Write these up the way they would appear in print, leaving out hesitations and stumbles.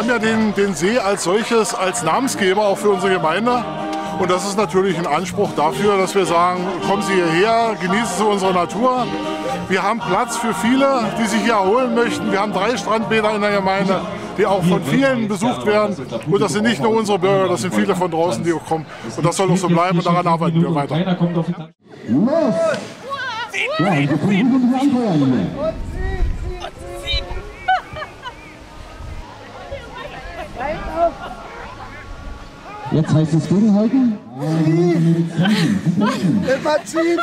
haben ja den See als solches, als Namensgeber auch für unsere Gemeinde. Und das ist natürlich ein Anspruch dafür, dass wir sagen, kommen Sie hierher, genießen Sie unsere Natur. Wir haben Platz für viele, die sich hier erholen möchten. Wir haben 3 Strandbäder in der Gemeinde, die auch von vielen besucht werden. Und das sind nicht nur unsere Bürger, das sind viele von draußen, die auch kommen. Und das soll auch so bleiben und daran arbeiten wir weiter. Jetzt heißt es gegenhalten. Immer ziehen!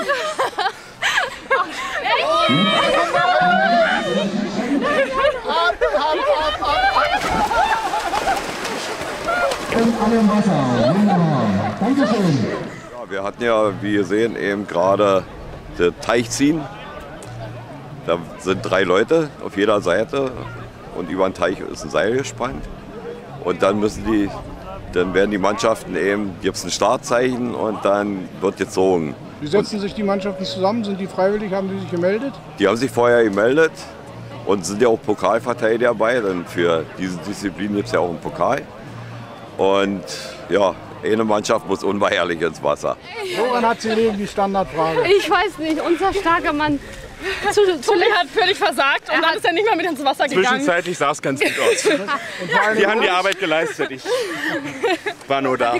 Und alle im Wasser. Wunderbar. Dankeschön. Ja, wir hatten ja, wie ihr seht, eben gerade das Teichziehen. Da sind 3 Leute auf jeder Seite und über den Teich ist ein Seil gespannt. Und dann werden die Mannschaften eben, gibt es ein Startzeichen und dann wird gezogen. Wie setzen sich die Mannschaften zusammen? Sind die freiwillig? Haben die sich gemeldet? Die haben sich vorher gemeldet und sind ja auch Pokalverteidiger dabei, denn für diese Disziplin gibt es ja auch einen Pokal. Und ja, eine Mannschaft muss unbehelligt ins Wasser. Woran hat sie liegen, die Standardfrage? Ich weiß nicht, unser starker Mann. Tulli hat völlig versagt und dann ist er nicht mehr mit ins Wasser gegangen. Zwischenzeitlich sah es ganz gut aus. Die haben die Arbeit geleistet. Ich war nur da.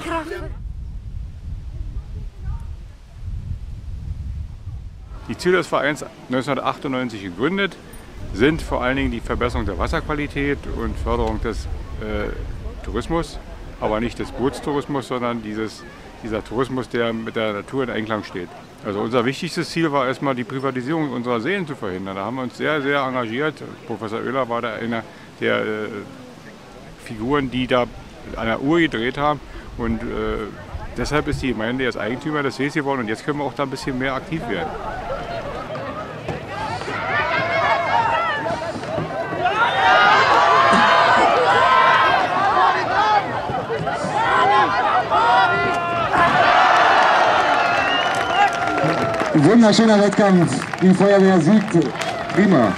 Die Ziele des Vereins 1998 gegründet sind vor allen Dingen die Verbesserung der Wasserqualität und Förderung des Tourismus, aber nicht des Bootstourismus, sondern dieser Tourismus, der mit der Natur in Einklang steht. Also unser wichtigstes Ziel war erstmal die Privatisierung unserer Seen zu verhindern. Da haben wir uns sehr, sehr engagiert. Professor Oehler war da einer der Figuren, die da an der Uhr gedreht haben. Und deshalb ist die Gemeinde jetzt Eigentümer des Sees geworden und jetzt können wir auch da ein bisschen mehr aktiv werden. Wunderschöner Wettkampf. Die Feuerwehr siegt. Prima.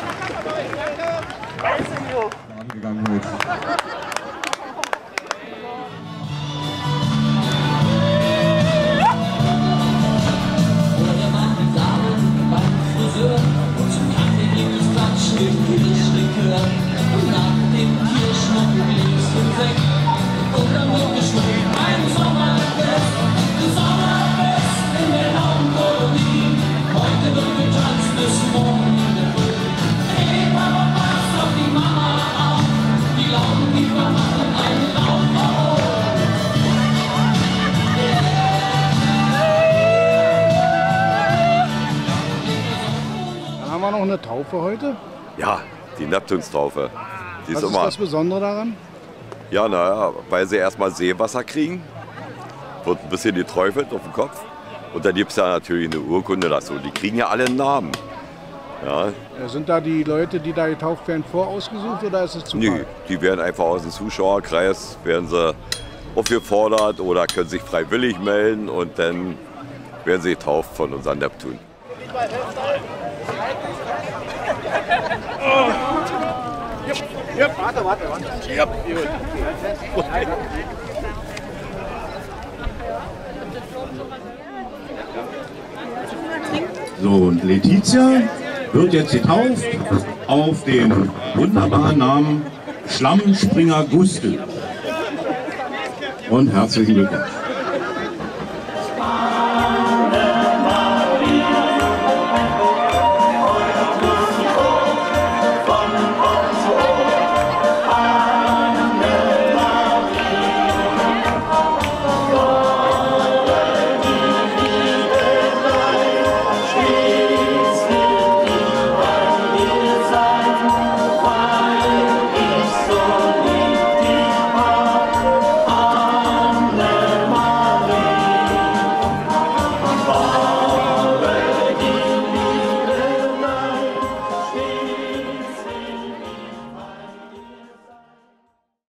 Haben wir noch eine Taufe heute? Ja, die Neptunstaufe. Die Was ist das Besondere daran? Ja, naja, weil sie erstmal Seewasser kriegen, wird ein bisschen geträufelt auf den Kopf. Und dann gibt es ja natürlich eine Urkunde dazu. Die kriegen ja alle einen Namen. Ja. Sind da die Leute, die da getauft werden, vorausgesucht oder ist es Zufall? Nee, die werden einfach aus dem Zuschauerkreis, werden sie aufgefordert oder können sich freiwillig melden und dann werden sie getauft von unserem Neptun. Warte. So, und Letizia wird jetzt getauft auf den wunderbaren Namen Schlammspringer Gustl. Und herzlichen Glückwunsch.